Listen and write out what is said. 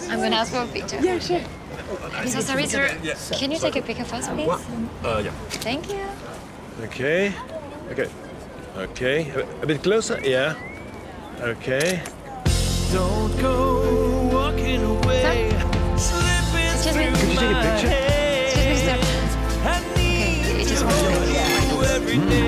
I'm gonna ask for a picture. Yeah, sure. I'm so sorry, sir. Can you take a picture first, please? Yeah. Thank you. Okay. Okay. Okay. A bit closer. Yeah. Okay. Don't go walking away. Excuse me. Could you take a picture? Excuse me, sir. I need Okay, it just wants to you every day.